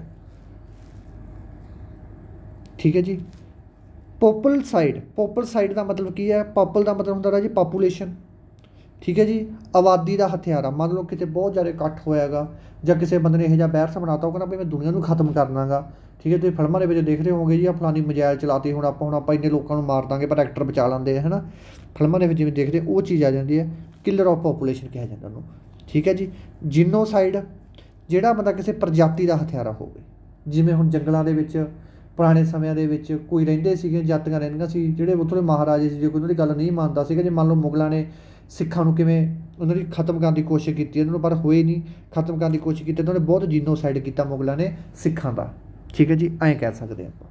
ਠੀਕ ਹੈ ਜੀ। ਪੋਪਲਸਾਈਡ, ਪੋਪਲਸਾਈਡ ਦਾ ਮਤਲਬ ਕੀ ਹੈ? ਪੋਪਲ ਦਾ ਮਤਲਬ ਹੁੰਦਾ ਰਾਜੀ ਪਾਪੂਲੇਸ਼ਨ। ਠੀਕ ਹੈ ਜੀ। ਆਬਾਦੀ ਦਾ ਹਥਿਆਰਾ, ਮੰਨ ਲਓ ਕਿਤੇ ਬਹੁਤ ਜ਼ਿਆਦਾ ਇਕੱਠ ਹੋਇਆ ਗਾ, ਜਾਂ ਕਿਸੇ ਬੰਦੇ ਨੇ ਇਹੋ ਜਿਹਾ ਬਹਿਰਸ ਬਣਾਤਾ, ਉਹ ਕਹਿੰਦਾ ਵੀ ਮੈਂ ਦੁਨੀਆ ਨੂੰ ਖਤਮ ਕਰਨਾ ਗਾ। ਠੀਕ ਹੈ। ਤੁਸੀਂ ਫਿਲਮਾਂ ਦੇ ਵਿੱਚ ਦੇਖ ਰਹੇ ਹੋਗੇ ਜੀ, ਆ ਫਲਾਨੀ ਮਜਾਇਲ ਚਲਾਤੀ, ਹੁਣ ਆਪਾਂ ਹੁਣ ਆਪਾਂ ਇੰਨੇ ਲੋਕਾਂ ਨੂੰ ਮਾਰ ਦਾਂਗੇ ਪਰ ਐਕਟਰ ਬਚਾ ਲੈਂਦੇ ਹੈ ਨਾ। ਫਿਲਮਾਂ ਦੇ ਵਿੱਚ ਜਿਵੇਂ ਦੇਖਦੇ ਉਹ ਚੀਜ਼ ਆ ਜਾਂਦੀ ਹੈ, ਕਿਲਰ ਆਫ ਪਾਪੂਲੇਸ਼ਨ ਕਿਹਾ ਜਾਂਦਾ ਉਹਨੂੰ। ਠੀਕ ਹੈ ਜੀ। ਜਿਨੋਸਾਈਡ ਜਿਹੜਾ ਬੰਦਾ ਕਿਸੇ ਪ੍ਰਜਾਤੀ ਦਾ ਹਥਿਆਰਾ ਹੋਵੇ, ਜਿਵੇਂ ਹੁਣ ਜੰਗਲਾਂ ਦੇ ਵਿੱਚ ਪੁਰਾਣੇ ਸਮਿਆਂ ਦੇ ਵਿੱਚ ਕੋਈ ਰਹਿੰਦੇ ਸੀਗੇ, ਜਾਤੀਆਂ ਰਹਿੰਦੀਆਂ ਸੀ, ਜਿਹੜੇ ਉੱਥੋਂ ਦੇ ਮਹਾਰਾਜੇ ਸੀ, ਜੇ ਕੋਈ ਉਹਨਾਂ ਦੀ ਗੱਲ ਨਹੀਂ ਮੰਨਦਾ ਸੀਗਾ, ਜੇ ਮੰਨ ਲਓ ਮੁਗਲਾਂ ਨੇ ਸਿੱਖਾਂ ਨੂੰ ਕਿਵੇਂ ਉਹਨਾਂ ਦੀ ਖਤਮ ਕਰਨ ਦੀ ਕੋਸ਼ਿਸ਼ ਕੀਤੀ, ਉਹਨਾਂ ਨੂੰ ਪਰ ਹੋਏ ਨਹੀਂ, ਖਤਮ ਕਰਨ ਦੀ ਕੋਸ਼ਿਸ਼ ਕੀਤੀ, ਉਹਨਾਂ ਨੇ ਬਹੁਤ ਜਿਨੋਸਾਈਡ ਕੀਤਾ ਮੁਗਲਾਂ ਨੇ ਸਿੱਖਾਂ ਦਾ। ਠੀਕ ਹੈ ਜੀ। ਐਂ ਕਹਿ ਸਕਦੇ ਆਪਾਂ।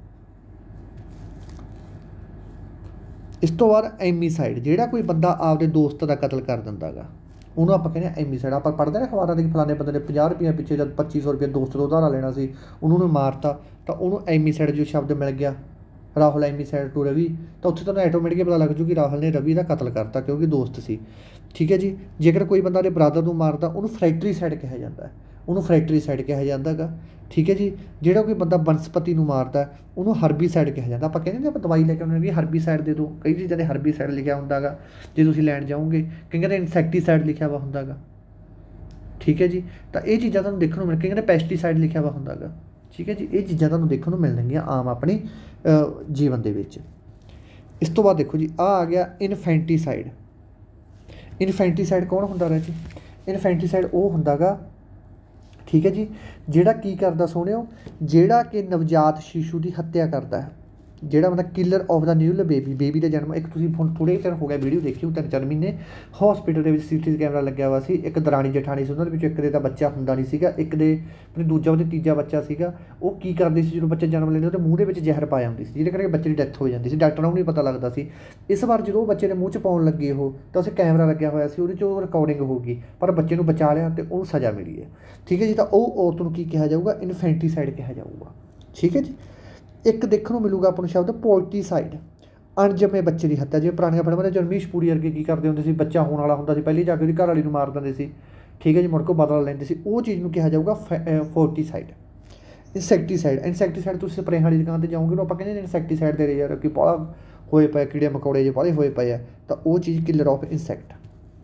ਇਸ ਤੋਂ ਬਾਅਦ ਐਮੀਸਾਈਡ, ਜਿਹੜਾ ਕੋਈ ਬੰਦਾ ਆਪਦੇ ਦੋਸਤ ਦਾ ਕਤਲ ਕਰ ਦਿੰਦਾ ਗਾ, ਉਹਨੂੰ ਆਪਾਂ ਕਹਿੰਦੇ ਹਾਂ ਐਮੀਸਾਈਡ। ਆਪਾਂ ਪੜ੍ਹਦੇ ਨੇ ਅਖਬਾਰਾਂ ਦੇ ਕਿ ਫਲਾਣੇ ਬੰਦੇ ਨੇ ਪੰਜਾਹ ਰੁਪਈਆ ਪਿੱਛੇ ਜਦ ਪੱਚੀ ਸੌ ਰੁਪਏ ਦੋਸਤ ਤੋਂ ਉਧਾਰਾ ਲੈਣਾ ਸੀ, ਉਹਨੂੰ ਉਹਨੇ ਮਾਰਤਾ, ਤਾਂ ਉਹਨੂੰ ਐਮੀਸਾਈਡ ਜੋ ਸ਼ਬਦ ਮਿਲ ਗਿਆ, ਰਾਹੁਲ ਐਮੀਸਾਈਡ ਟੂ ਰਵੀ, ਤਾਂ ਉੱਥੇ ਤੁਹਾਨੂੰ ਆਟੋਮੈਟਿਕਲੀ ਪਤਾ ਲੱਗ ਜੂ ਕਿ ਰਾਹੁਲ ਨੇ ਰਵੀ ਦਾ ਕਤਲ ਕਰਤਾ ਕਿਉਂਕਿ ਦੋਸਤ ਸੀ। ਠੀਕ ਹੈ ਜੀ। ਜੇਕਰ ਕੋਈ ਬੰਦਾ ਦੇ ਬਰਾਦਰ ਨੂੰ ਮਾਰਦਾ, ਉਹਨੂੰ ਫਰੈਕਟਰੀਸਾਈਡ ਕਿਹਾ ਜਾਂਦਾ, ਉਹਨੂੰ ਫਰੈਕਟਰੀਸਾਈਡ ਕਿਹਾ ਜਾਂਦਾ ਗਾ। ਠੀਕ ਹੈ ਜੀ। ਜਿਹੜਾ ਕੋਈ ਬੰਦਾ ਬਨਸਪਤੀ ਨੂੰ ਮਾਰਦਾ, ਉਹਨੂੰ ਹਰਬੀਸਾਈਡ ਕਿਹਾ ਜਾਂਦਾ। ਆਪਾਂ ਕਹਿੰਦੇ ਨੇ ਆਪਾਂ ਦਵਾਈ ਲੈ ਕੇ ਆਉਂਦੇ ਵੀ ਹਰਬੀਸਾਈਡ ਦੇ ਦਿਓ, ਕਈ ਚੀਜ਼ਾਂ ਦੇ ਹਰਬੀਸਾਈਡ ਲਿਖਿਆ ਹੁੰਦਾ ਗਾ, ਜੇ ਤੁਸੀਂ ਲੈਣ ਜਾਓਗੇ, ਕਈਆਂ ਦੇ ਇਨਸੈਕਟੀਸਾਈਡ ਲਿਖਿਆ ਵਾ ਹੁੰਦਾ ਗਾ। ਠੀਕ ਹੈ ਜੀ। ਤਾਂ ਇਹ ਚੀਜ਼ਾਂ ਤੁਹਾਨੂੰ ਦੇਖਣ ਨੂੰ ਮਿਲ, ਕਈਆਂ ਦੇ ਪੈਸਟੀਸਾਈਡ ਲਿਖਿਆ ਵਾ ਹੁੰਦਾ ਗਾ। ਠੀਕ ਹੈ ਜੀ। ਇਹ ਚੀਜ਼ਾਂ ਤੁਹਾਨੂੰ ਦੇਖਣ ਨੂੰ ਮਿਲਣਗੀਆਂ ਆਮ ਆਪਣੀ ਜੀਵਨ ਦੇ ਵਿੱਚ। ਇਸ ਤੋਂ ਬਾਅਦ ਦੇਖੋ ਜੀ ਆ ਆ ਗਿਆ ਇਨਫੈਂਟੀਸਾਈਡ। ਇਨਫੈਂਟੀਸਾਈਡ ਕੌਣ ਹੁੰਦਾ ਰਿਹਾ ਜੀ? ਇਨਫੈਂਟੀਸਾਈਡ ਉਹ ਹੁੰਦਾ ਗਾ, ਠੀਕ ਹੈ ਜੀ, ਜਿਹੜਾ ਕੀ ਕਰਦਾ ਸੋਹਣਿਓ, ਜਿਹੜਾ ਕਿ ਨਵਜਾਤ ਸ਼ਿਸ਼ੂ ਦੀ ਹੱਤਿਆ ਕਰਦਾ ਹੈ, ਜਿਹੜਾ ਬੰਦਾ ਕਿਲਰ ਆਫ ਦਾ ਨਿਊਲ ਬੇਬੀ, ਬੇਬੀ ਦਾ ਜਨਮ। ਇੱਕ ਤੁਸੀਂ ਹੁਣ ਥੋੜ੍ਹੇ ਚਿਰ ਹੋ ਗਿਆ ਵੀਡੀਓ ਦੇਖੀ ਤਿੰਨ ਚਾਰ ਮਹੀਨੇ, ਹੋਸਪਿਟਲ ਦੇ ਵਿੱਚ ਸੀ ਟੀ ਕੈਮਰਾ ਲੱਗਿਆ ਹੋਇਆ ਸੀ, ਇੱਕ ਦਰਾਣੀ ਜਠਾਣੀ ਸੀ, ਉਹਨਾਂ ਦੇ ਵਿੱਚੋਂ ਇੱਕ ਦੇ ਤਾਂ ਬੱਚਾ ਹੁੰਦਾ ਨਹੀਂ ਸੀਗਾ, ਇੱਕ ਦੇ ਆਪਣੇ ਦੂਜਾ ਉਹਦੇ ਤੀਜਾ ਬੱਚਾ ਸੀਗਾ। ਉਹ ਕੀ ਕਰਦੇ ਸੀ ਜਦੋਂ ਬੱਚਾ ਜਨਮ ਲੈਂਦੇ ਉਹਦੇ ਮੂੰਹ ਦੇ ਵਿੱਚ ਜ਼ਹਿਰ ਪਾਇਆ ਹੁੰਦੀ ਸੀ, ਜਿਹਦੇ ਕਰਕੇ ਬੱਚੇ ਦੀ ਡੈਥ ਹੋ ਜਾਂਦੀ ਸੀ, ਡਾਕਟਰਾਂ ਨੂੰ ਨਹੀਂ ਪਤਾ ਲੱਗਦਾ ਸੀ। ਇਸ ਵਾਰ ਜਦੋਂ ਉਹ ਬੱਚੇ ਦੇ ਮੂੰਹ 'ਚ ਪਾਉਣ ਲੱਗੇ ਉਹ, ਤਾਂ ਉੱਥੇ ਕੈਮਰਾ ਲੱਗਿਆ ਹੋਇਆ ਸੀ, ਉਹਦੇ 'ਚ ਉਹ ਰਿਕਾਰਡਿੰਗ ਹੋ ਗਈ, ਪਰ ਬੱਚੇ ਨੂੰ ਬਚਾ ਲਿਆ ਅਤੇ ਉਹਨੂੰ ਸਜ਼ਾ ਮਿਲੀ ਹੈ। ਠੀਕ ਹੈ ਜੀ। ਤਾਂ ਉਹ ਔਰਤ ਨੂੰ ਕੀ ਕਿਹਾ ਜਾਊਗਾ? ਇਨਫੈਂਟੀਸਾਈਡ ਕਿਹਾ ਜਾਊਗਾ। ਠੀਕ ਹੈ ਜੀ। ਇੱਕ ਦੇਖਣ ਨੂੰ ਮਿਲੂਗਾ ਆਪਾਂ ਨੂੰ ਸ਼ਬਦ ਪੋਇਟੀਸਾਈਡ, ਅਣਜੰਮੇ ਬੱਚੇ ਦੀ ਹੱਤਿਆ। ਜਿਵੇਂ ਪੁਰਾਣੀਆਂ ਫਿਲਮਾਂ ਦੇ ਜਰਮੀਸ਼ ਪੂਰੀ ਵਰਗੇ ਕੀ ਕਰਦੇ ਹੁੰਦੇ ਸੀ, ਬੱਚਾ ਹੋਣ ਵਾਲਾ ਹੁੰਦਾ ਸੀ, ਪਹਿਲੀ ਜਾ ਕੇ ਉਹਦੀ ਘਰ ਵਾਲੀ ਨੂੰ ਮਾਰ ਦਿੰਦੇ ਸੀ। ਠੀਕ ਹੈ ਜੀ। ਮੁੜ ਕੇ ਬਦਲਾ ਲੈਂਦੇ ਸੀ, ਉਹ ਚੀਜ਼ ਨੂੰ ਕਿਹਾ ਜਾਊਗਾ ਫੋਰਟੀਸਾਈਡ। ਇਨਸੈਕਟੀਸਾਈਡ, ਇਨਸੈਕਟੀਸਾਈਡ ਤੁਸੀਂ ਸਪਰੇਅ ਵਾਲੀ ਦੁਕਾਨ 'ਤੇ ਜਾਓਗੇ ਉਹਨੂੰ ਆਪਾਂ ਕਹਿੰਦੇ ਇਨਸੈਕਟੀਸਾਈਡ ਦੇ ਰਹੇ ਯਾਰ ਕਿ ਬਾਹਲਾ ਹੋਏ ਪਏ ਕੀੜੇ ਮਕੌੜੇ ਜਿਹੇ ਬਾਹਲੇ ਹੋਏ ਪਏ ਆ, ਤਾਂ ਉਹ ਚੀਜ਼ ਕਿਲਰ ਆਫ ਇਨਸੈਕਟ।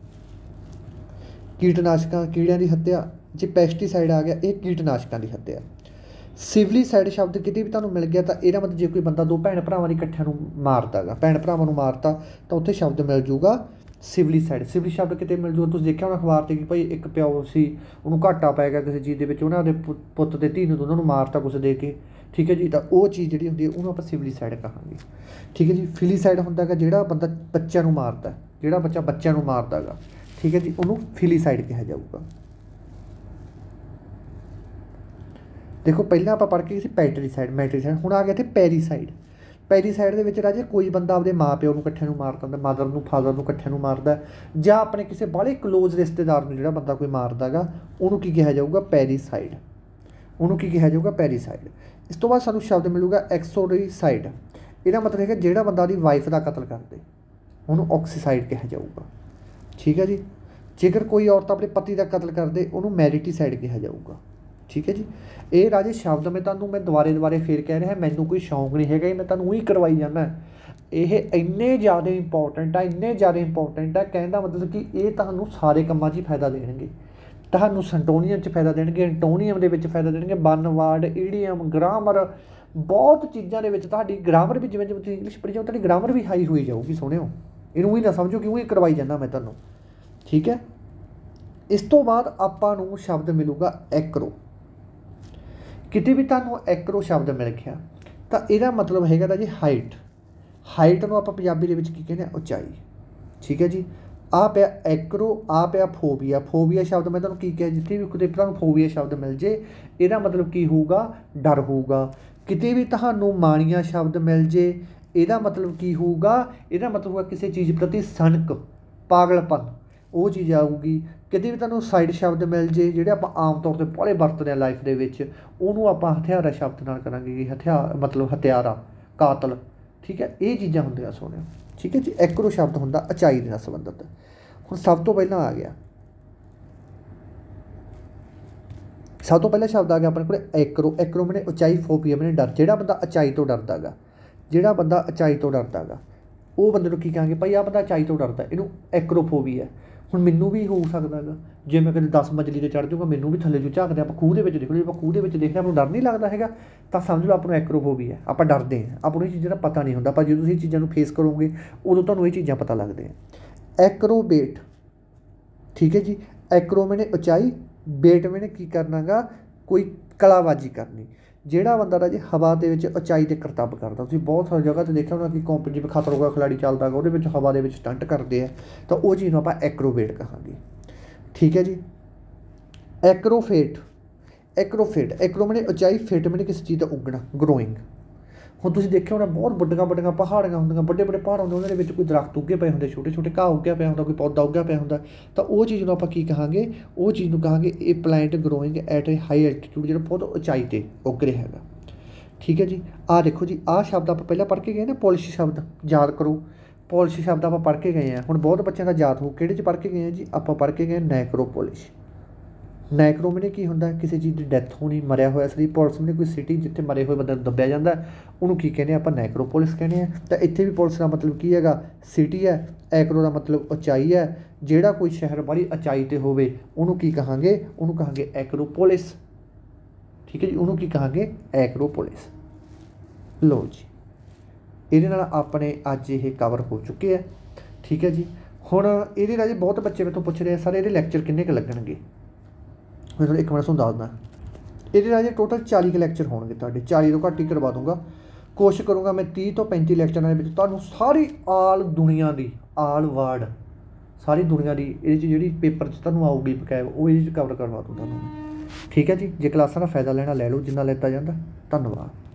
ਕੀਟਨਾਸ਼ਕਾਂ, ਕੀੜਿਆਂ ਦੀ ਹੱਤਿਆ, ਜੇ ਪੈਸਟੀਸਾਈਡ ਆ ਗਿਆ ਇਹ ਕੀਟਨਾਸ਼ਕਾਂ ਦੀ ਹੱਤਿਆ। ਸਿਵਲੀਸਾਈਡ ਸ਼ਬਦ ਕਿਤੇ ਵੀ ਤੁਹਾਨੂੰ ਮਿਲ ਗਿਆ ਤਾਂ ਇਹਦਾ ਮਤਲਬ ਜੇ ਕੋਈ ਬੰਦਾ ਦੋ ਭੈਣ ਭਰਾਵਾਂ ਦੀ ਇਕੱਠਿਆਂ ਨੂੰ ਮਾਰਦਾ ਗਾ, ਭੈਣ ਭਰਾਵਾਂ ਨੂੰ ਮਾਰਤਾ, ਤਾਂ ਉੱਥੇ ਸ਼ਬਦ ਮਿਲ ਜੂਗਾ ਸਿਵਲੀਸਾਈਡ। ਸਿਵਲੀ ਸ਼ਬਦ ਕਿਤੇ ਮਿਲ ਜੂਗਾ, ਤੁਸੀਂ ਦੇਖਿਆ ਹੋਣਾ ਅਖਬਾਰ 'ਤੇ ਕਿ ਭਾਈ ਇੱਕ ਪਿਓ ਸੀ, ਉਹਨੂੰ ਘਾਟਾ ਪੈ ਗਿਆ ਕਿਸੇ ਚੀਜ਼ ਦੇ ਵਿੱਚ, ਉਹਨਾਂ ਦੇ ਪੁੱਤ ਅਤੇ ਧੀ ਨੂੰ ਦੋਨਾਂ ਨੂੰ ਮਾਰਤਾ ਕੁਛ ਦੇ ਕੇ। ਠੀਕ ਹੈ ਜੀ। ਤਾਂ ਉਹ ਚੀਜ਼ ਜਿਹੜੀ ਹੁੰਦੀ ਹੈ ਉਹਨੂੰ ਆਪਾਂ ਸਿਵਲੀਸਾਈਡ ਕਹਾਂਗੇ। ਠੀਕ ਹੈ ਜੀ। ਫਿਲੀਸਾਈਡ ਹੁੰਦਾ ਗਾ ਜਿਹੜਾ ਬੰਦਾ ਬੱਚਿਆਂ ਨੂੰ ਮਾਰਦਾ, ਜਿਹੜਾ ਬੱਚਾ ਬੱਚਿਆਂ ਨੂੰ ਮਾਰਦਾ ਗਾ। ਠੀਕ ਹੈ ਜੀ। ਉਹਨੂੰ ਫਿਲੀਸਾਈਡ ਕਿਹਾ ਜਾਊਗਾ। ਦੇਖੋ ਪਹਿਲਾਂ ਆਪਾਂ ਪੜ੍ਹ ਕੇ ਸੀ ਪੈਟਰੀਸਾਈਡ, ਮੈਟਰੀਸਾਈਡ, ਹੁਣ ਆ ਗਿਆ ਇੱਥੇ ਪੈਰੀਸਾਈਡ। ਪੈਰੀਸਾਈਡ ਦੇ ਵਿੱਚ ਰਾਜੇ ਕੋਈ ਬੰਦਾ ਆਪਦੇ ਮਾਂ ਪਿਓ ਨੂੰ ਇਕੱਠਿਆਂ ਨੂੰ ਮਾਰ ਦਿੰਦਾ, ਮਦਰ ਨੂੰ ਫਾਦਰ ਨੂੰ ਇਕੱਠਿਆਂ ਨੂੰ ਮਾਰਦਾ, ਜਾਂ ਆਪਣੇ ਕਿਸੇ ਬਾਹਲੇ ਕਲੋਜ਼ ਰਿਸ਼ਤੇਦਾਰ ਨੂੰ ਜਿਹੜਾ ਬੰਦਾ ਕੋਈ ਮਾਰਦਾ ਗਾ, ਉਹਨੂੰ ਕੀ ਕਿਹਾ ਜਾਊਗਾ? ਪੈਰੀਸਾਈਡ। ਉਹਨੂੰ ਕੀ ਕਿਹਾ ਜਾਊਗਾ? ਪੈਰੀਸਾਈਡ। ਇਸ ਤੋਂ ਬਾਅਦ ਸਾਨੂੰ ਸ਼ਬਦ ਮਿਲੂਗਾ ਐਕਸੋਰੀਸਾਈਡ। ਇਹਦਾ ਮਤਲਬ ਹੈਗਾ ਜਿਹੜਾ ਬੰਦਾ ਉਹਦੀ ਵਾਈਫ ਦਾ ਕਤਲ ਕਰਦੇ, ਉਹਨੂੰ ਆਕਸੀਸਾਈਡ ਕਿਹਾ ਜਾਊਗਾ। ਠੀਕ ਹੈ ਜੀ। ਜੇਕਰ ਕੋਈ ਔਰਤ ਆਪਣੇ ਪਤੀ ਦਾ ਕਤਲ ਕਰਦੇ, ਉਹਨੂੰ ਮੈਰਿਟੀਸਾਈਡ ਕਿਹਾ ਜਾਊਗਾ। ਠੀਕ ਹੈ ਜੀ। ਇਹ ਰਾਜੇ ਸ਼ਬਦ ਮੈਂ ਤੁਹਾਨੂੰ ਮੈਂ ਦੁਬਾਰੇ ਦੁਬਾਰੇ ਫੇਰ ਕਹਿ ਰਿਹਾ, ਮੈਨੂੰ ਕੋਈ ਸ਼ੌਂਕ ਨਹੀਂ ਹੈਗਾ, ਮੈਂ ਤੁਹਾਨੂੰ ਉਹੀ ਕਰਵਾਈ ਜਾਂਦਾ। ਇਹ ਇੰਨੇ ਜ਼ਿਆਦਾ ਇੰਪੋਰਟੈਂਟ ਆ, ਇੰਨੇ ਜ਼ਿਆਦਾ ਇੰਪੋਰਟੈਂਟ ਆ, ਕਹਿਣ ਦਾ ਮਤਲਬ ਕਿ ਇਹ ਤੁਹਾਨੂੰ ਸਾਰੇ ਕੰਮਾਂ 'ਚ ਹੀ ਫਾਇਦਾ ਦੇਣਗੇ। ਤੁਹਾਨੂੰ ਸੰਟੋਨੀਅਮ 'ਚ ਫਾਇਦਾ ਦੇਣਗੇ, ਐਂਟੋਨੀਅਮ ਦੇ ਵਿੱਚ ਫਾਇਦਾ ਦੇਣਗੇ, ਵਨ ਵਰਡ, ਈਡੀਅਮ, ਗ੍ਰਾਮਰ, ਬਹੁਤ ਚੀਜ਼ਾਂ ਦੇ ਵਿੱਚ ਤੁਹਾਡੀ ਗ੍ਰਾਮਰ ਵੀ, ਜਿਵੇਂ ਜਿਵੇਂ ਤੁਸੀਂ ਇੰਗਲਿਸ਼ ਪੜ੍ਹੀ ਜਾਓ ਤੁਹਾਡੀ ਗ੍ਰਾਮਰ ਵੀ ਹਾਈ ਹੋਈ ਜਾਊਗੀ। ਸੁਣਿਓ, ਇਹਨੂੰ ਹੀ ਨਾ ਸਮਝੋ ਕਿ ਉਹ ਹੀ ਕਰਵਾਈ ਜਾਂਦਾ ਮੈਂ ਤੁਹਾਨੂੰ। ਠੀਕ ਹੈ। ਇਸ ਤੋਂ ਬਾਅਦ ਆਪਾਂ ਨੂੰ ਸ਼ਬਦ ਮਿਲੂਗਾ ਐਕਰੋ। ਕਿਤੇ ਵੀ ਤੁਹਾਨੂੰ ਐਕਰੋ ਸ਼ਬਦ ਮਿਲ ਗਿਆ ਤਾਂ ਇਹਦਾ ਮਤਲਬ ਹੈਗਾ ਤਾਂ ਜੀ ਹਾਈਟ। ਹਾਈਟ ਨੂੰ ਆਪਾਂ ਪੰਜਾਬੀ ਦੇ ਵਿੱਚ ਕੀ ਕਹਿੰਦੇ ਹਾਂ? ਉਚਾਈ। ਠੀਕ ਹੈ ਜੀ। ਆ ਪਿਆ ਐਕਰੋ, ਆ ਪਿਆ ਫੋਬੀਆ। ਫੋਬੀਆ ਸ਼ਬਦ ਮੈਂ ਤੁਹਾਨੂੰ ਕੀ ਕਿਹਾ, ਜਿੱਥੇ ਵੀ ਕਿਤੇ ਤੁਹਾਨੂੰ ਫੋਬੀਆ ਸ਼ਬਦ ਮਿਲ ਜੇ ਇਹਦਾ ਮਤਲਬ ਕੀ ਹੋਊਗਾ, ਡਰ ਹੋਊਗਾ। ਕਿਤੇ ਵੀ ਤੁਹਾਨੂੰ ਮਾਣੀਆ ਸ਼ਬਦ ਮਿਲ ਜੇ ਇਹਦਾ ਮਤਲਬ ਕੀ ਹੋਊਗਾ, ਇਹਦਾ ਮਤਲਬ ਹੋਊਗਾ ਕਿਸੇ ਚੀਜ਼ ਪ੍ਰਤੀ ਸਨਕ, ਪਾਗਲਪਨ, ਉਹ ਚੀਜ਼ ਆਊਗੀ। ਕਿਤੇ ਵੀ ਤੁਹਾਨੂੰ ਸਾਈਡ ਸ਼ਬਦ ਮਿਲ ਜੇ ਜਿਹੜੇ ਆਪਾਂ ਆਮ ਤੌਰ 'ਤੇ ਬਾਹਲੇ ਵਰਤਦੇ ਹਾਂ ਲਾਈਫ ਦੇ ਵਿੱਚ, ਉਹਨੂੰ ਆਪਾਂ ਹਥਿਆਰਾ ਸ਼ਬਦ ਨਾਲ ਕਰਾਂਗੇ ਕਿ ਹਥਿਆਰ ਮਤਲਬ ਹਥਿਆਰਾ, ਕਾਤਲ। ਠੀਕ ਹੈ, ਇਹ ਚੀਜ਼ਾਂ ਹੁੰਦੀਆਂ ਸੋਹਣਿਆ। ਠੀਕ ਹੈ ਜੀ। ਐਕਰੋ ਸ਼ਬਦ ਹੁੰਦਾ ਉਚਾਈ ਦੇ ਨਾਲ ਸੰਬੰਧਿਤ। ਹੁਣ ਸਭ ਤੋਂ ਪਹਿਲਾਂ ਆ ਗਿਆ, ਸਭ ਤੋਂ ਪਹਿਲਾਂ ਸ਼ਬਦ ਆ ਗਿਆ ਆਪਣੇ ਕੋਲ ਐਕਰੋ। ਐਕਰੋ ਮੈਨੇ ਉਚਾਈ, ਫੋਬੀਆ ਮੈਨੇ ਡਰ। ਜਿਹੜਾ ਬੰਦਾ ਉਚਾਈ ਤੋਂ ਡਰਦਾ ਗਾ, ਜਿਹੜਾ ਬੰਦਾ ਉਚਾਈ ਤੋਂ ਡਰਦਾ ਗਾ ਉਹ ਬੰਦੇ ਨੂੰ ਕੀ ਕਹਾਂਗੇ, ਭਾਈ ਆਹ ਬੰਦਾ ਉਚਾਈ ਤੋਂ ਡਰਦਾ, ਇਹਨੂੰ ਐਕਰੋਫੋਬੀਆ। ਹੁਣ ਮੈਨੂੰ ਵੀ ਹੋ ਸਕਦਾ ਗਾ, ਜੇ ਮੈਂ ਕਦੇ ਦਸ ਮੰਜ਼ਲੀ 'ਤੇ ਚੜ੍ਹ ਜਾਊਗਾ ਮੈਨੂੰ ਵੀ ਥੱਲੇ ਜੋ ਝਾਕਦੇ ਆਪਾਂ ਖੂਹ ਦੇ ਵਿੱਚ ਦੇਖ ਲਓ, ਜੇ ਆਪਾਂ ਖੂਹ ਦੇ ਵਿੱਚ ਦੇਖਦੇ ਆਪਾਂ ਨੂੰ ਡਰ ਨਹੀਂ ਲੱਗਦਾ ਹੈਗਾ, ਤਾਂ ਸਮਝ ਲਓ ਆਪਾਂ ਨੂੰ ਐਕਰੋਫੋਬੀਆ, ਆਪਾਂ ਡਰਦੇ ਹਾਂ, ਆਪਾਂ ਨੂੰ ਇਹ ਚੀਜ਼ਾਂ ਦਾ ਪਤਾ ਨਹੀਂ ਹੁੰਦਾ। ਪਰ ਜਦੋਂ ਤੁਸੀਂ ਇਹ ਚੀਜ਼ਾਂ ਨੂੰ ਫੇਸ ਕਰੋਗੇ ਉਦੋਂ ਤੁਹਾਨੂੰ ਇਹ ਚੀਜ਼ਾਂ ਪਤਾ ਲੱਗਦੀਆਂ। ਐਕਰੋਬੇਟ। ਠੀਕ ਹੈ ਜੀ। ਐਕਰੋ ਮੈਨੇ ਉਚਾਈ, ਬੇਟ ਮੈਨੇ ਕੀ ਕਰਨਾ ਗਾ, ਕੋਈ ਕਲਾਬਾਜ਼ੀ ਕਰਨੀ। ਜਿਹੜਾ ਬੰਦਾ ਰਾਜੇ ਹਵਾ ਦੇ ਵਿੱਚ ਉਚਾਈ 'ਤੇ ਕਰਤੱਵ ਕਰਦਾ, ਤੁਸੀਂ ਬਹੁਤ ਸਾਰੀ ਜਗ੍ਹਾ 'ਤੇ ਦੇਖਿਆ ਹੋਣਾ ਕਿ ਕੰਪੀਟੀਟਿਵ ਖਤਰੋਂ ਕਾ ਖਿਲਾੜੀ ਚੱਲਦਾ ਗਾ, ਉਹਦੇ ਵਿੱਚ ਹਵਾ ਦੇ ਵਿੱਚ ਸਟੰਟ ਕਰਦੇ ਆ, ਤਾਂ ਉਹ ਚੀਜ਼ ਨੂੰ ਆਪਾਂ ਐਕਰੋਬੇਟ ਕਹਾਂਗੇ। ਠੀਕ ਹੈ ਜੀ। ਐਕਰੋਫੇਟ। ਐਕਰੋਫੇਟ, ਐਕਰੋ ਮੈਨੇ ਉਚਾਈ, ਫੇਟ ਮੈਨੇ ਕਿਸੇ ਚੀਜ਼ ਦਾ ਉੱਗਣਾ, ਗਰੋਇੰਗ। ਹੁਣ ਤੁਸੀਂ ਦੇਖਿਆ ਹੋਣਾ ਬਹੁਤ ਵੱਡੀਆਂ ਵੱਡੀਆਂ ਪਹਾੜੀਆਂ ਹੁੰਦੀਆਂ, ਵੱਡੇ ਵੱਡੇ ਪਹਾੜ ਹੁੰਦੇ, ਉਹਨਾਂ ਦੇ ਵਿੱਚ ਕੋਈ ਦਰਖਤ ਉੱਗੇ ਪਏ ਹੁੰਦੇ, ਛੋਟੇ ਛੋਟੇ ਘਾਹ ਉੱਗਿਆ ਪਿਆ ਹੁੰਦਾ, ਕੋਈ ਪੌਦਾ ਉੱਗਿਆ ਪਿਆ ਹੁੰਦਾ, ਤਾਂ ਉਹ ਚੀਜ਼ ਨੂੰ ਆਪਾਂ ਕੀ ਕਹਾਂਗੇ, ਉਹ ਚੀਜ਼ ਨੂੰ ਕਹਾਂਗੇ ਇਹ plant growing at a high altitude, ਜਿਹੜਾ ਬਹੁਤ ਉਚਾਈ 'ਤੇ ਉੱਗ ਰਿਹਾ ਹੈਗਾ। ਠੀਕ ਹੈ ਜੀ। ਆਹ ਦੇਖੋ ਜੀ, ਆਹ ਸ਼ਬਦ ਆਪਾਂ ਪਹਿਲਾਂ ਪੜ੍ਹ ਕੇ ਗਏ ਨਾ, ਪੋਲਿਸ਼ ਸ਼ਬਦ ਯਾਦ ਕਰੋ। ਪੋਲਿਸ਼ ਸ਼ਬਦ ਆਪਾਂ ਪੜ੍ਹ ਕੇ ਗਏ ਹਾਂ। ਹੁਣ ਬਹੁਤ ਬੱਚਿਆਂ ਦਾ ਯਾਦ ਹੋ, ਕਿਹੜੇ 'ਚ ਪੜ੍ਹ ਕੇ ਗਏ ਹਾਂ ਜੀ, ਆਪਾਂ ਪੜ੍ਹ ਕੇ ਗਏ ਨੈਕਰੋਪੋਲਿਸ਼। ਨੈਕਰੋ ਮੈਨੇ ਕੀ ਹੁੰਦਾ, ਕਿਸੇ ਚੀਜ਼ ਦੀ ਡੈਥ ਹੋਣੀ, ਮਰਿਆ ਹੋਇਆ ਸਰੀਰ। ਪੁਲਿਸ ਮੈਨੇ ਕੋਈ ਸਿਟੀ ਜਿੱਥੇ ਮਰੇ ਹੋਏ ਬੰਦੇ ਨੂੰ ਦੱਬਿਆ ਜਾਂਦਾ, ਉਹਨੂੰ ਕੀ ਕਹਿੰਦੇ ਆਪਾਂ, ਨੈਕਰੋਪੋਲਿਸ ਕਹਿੰਦੇ ਆ। ਤਾਂ ਇੱਥੇ ਵੀ ਪੁਲਿਸ ਦਾ ਮਤਲਬ ਕੀ ਹੈਗਾ, ਸਿਟੀ ਹੈ। ਐਕਰੋ ਦਾ ਮਤਲਬ ਉਚਾਈ ਹੈ। ਜਿਹੜਾ ਕੋਈ ਸ਼ਹਿਰ ਬੜੀ ਉਚਾਈ 'ਤੇ ਹੋਵੇ ਉਹਨੂੰ ਕੀ ਕਹਾਂਗੇ, ਉਹਨੂੰ ਕਹਾਂਗੇ ਐਕਰੋਪੋਲਿਸ। ਠੀਕ ਹੈ ਜੀ, ਉਹਨੂੰ ਕੀ ਕਹਾਂਗੇ, ਐਕਰੋਪੋਲਿਸ। ਲਓ ਜੀ, ਇਹਦੇ ਨਾਲ ਆਪਣੇ ਅੱਜ ਇਹ ਕਵਰ ਹੋ ਚੁੱਕੇ ਆ। ਠੀਕ ਹੈ ਜੀ। ਹੁਣ ਇਹਦੇ ਰਾਜੇ ਬਹੁਤ ਬੱਚੇ ਮੇਰੇ ਤੋਂ ਪੁੱਛ ਰਹੇ ਆ, ਸਰ ਇਹਦੇ ਲੈਕਚਰ ਕਿੰਨੇ ਕੁ ਲੱਗਣਗੇ। ਮੈਂ ਤੁਹਾਨੂੰ ਇੱਕ ਮਿੰਟ ਤੁਹਾਨੂੰ ਦੱਸਦਾ, ਇਹਦੇ ਰਾਜੇ ਟੋਟਲ ਚਾਲੀ ਕੁ ਲੈਕਚਰ ਹੋਣਗੇ ਤੁਹਾਡੇ, ਚਾਲੀ ਤੋਂ ਘੱਟ ਹੀ ਕਰਵਾ ਦੂੰਗਾ। ਕੋਸ਼ਿਸ਼ ਕਰੂੰਗਾ ਮੈਂ ਤੀਹ ਤੋਂ ਪੈਂਤੀ ਲੈਕਚਰਾਂ ਦੇ ਵਿੱਚ ਤੁਹਾਨੂੰ ਸਾਰੀ ਆਲ ਦੁਨੀਆ ਦੀ, ਆਲ ਵਰਲਡ, ਸਾਰੀ ਦੁਨੀਆ ਦੀ ਇਹਦੇ 'ਚ ਜਿਹੜੀ ਪੇਪਰ 'ਚ ਤੁਹਾਨੂੰ ਆਊਗੀ ਬਕਾਇਦਾ, ਉਹ ਇਹਦੇ 'ਚ ਕਵਰ ਕਰਵਾ ਦੂੰ ਤੁਹਾਨੂੰ। ਠੀਕ ਹੈ ਜੀ। ਜੇ ਕਲਾਸਾਂ ਦਾ ਫਾਇਦਾ ਲੈਣਾ ਲੈ ਲਓ, ਜਿੰਨਾ ਲੈਤਾ ਜਾਂਦਾ। ਧੰਨਵਾਦ।